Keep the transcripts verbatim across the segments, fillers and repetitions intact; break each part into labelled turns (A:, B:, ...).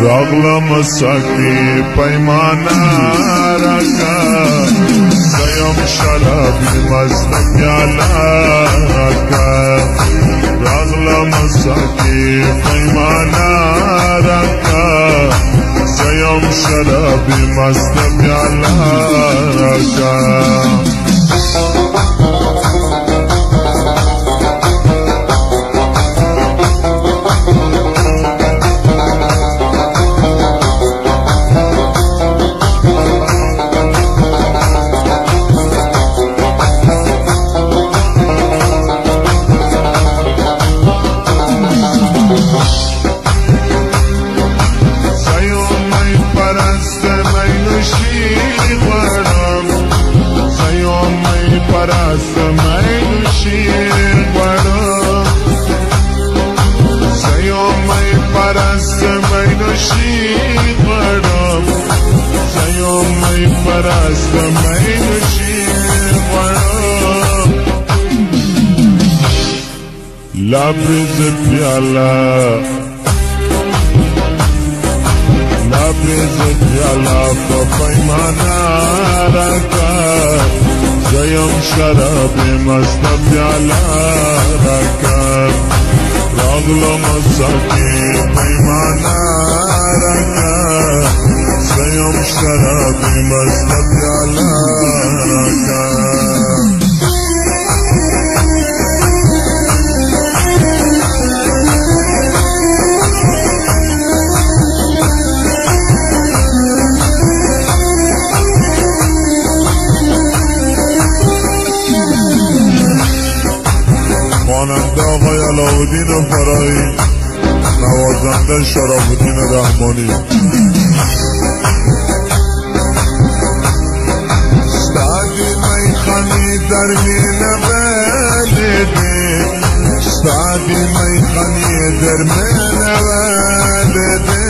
A: راغلم ساقی پیمانه رکا سیم شرابی مست پیاله رکا راغلم ساقی پیمانه رکا سیم شرابی مست پیاله رکا پرست می نوشیر بڑا سیوم می پرست می نوشیر بڑا سیوم می پرست می نوشیر بڑا لبریز پیالا لبریز پیالا پا پیمانا رکا سیم شراب مست پیالا رکا راغلم ساقی پیمانا رکا سیم شراب مست پیالا رکا خواننده آقای علاءالدین فرایی، نوازنده شراف‌الدین رحمانی. استادی میخانی در مینه ولده استادی میخانی در مینه ولده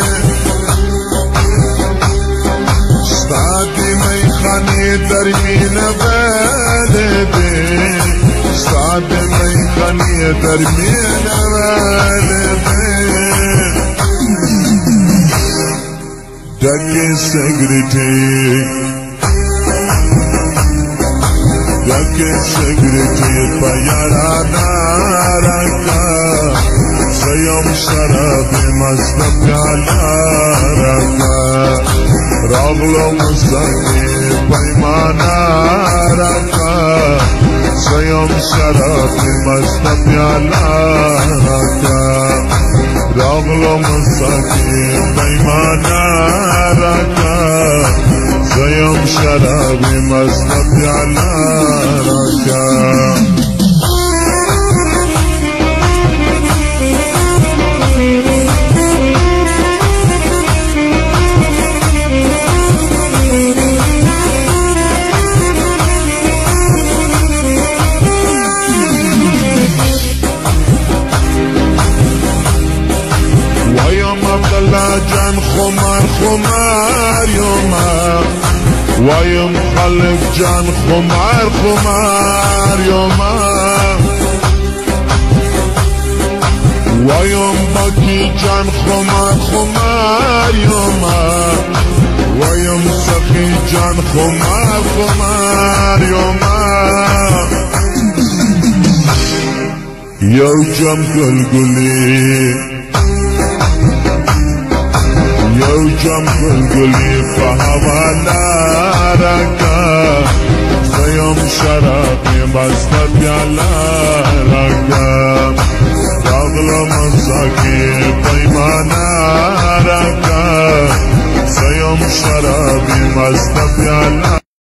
A: استادی میخانی در مینه ولده استاد میخانی در مینه ولده دکی سگریتی دکی سگریتی پیارانا رکا سیم شراب مست پیالا رکا راغلم ساقی پیمانا رکا سیم شراب مست پیالا رکا راغلم ساقی پیمانا رکا سیم شراب مست پیالا رکا جان خمار خمار یوما ویم خلق جان خمار خمار یوما ویم باکی جان خمار خمار یوما ویم سخی جان خمار خمار یوما یو جم گلگلی یو جم گلگلی فهوالا رکا سیم شرابی مست پیالا رکا راغلم ساقی پیمانا رکا سیم شرابی مست پیالا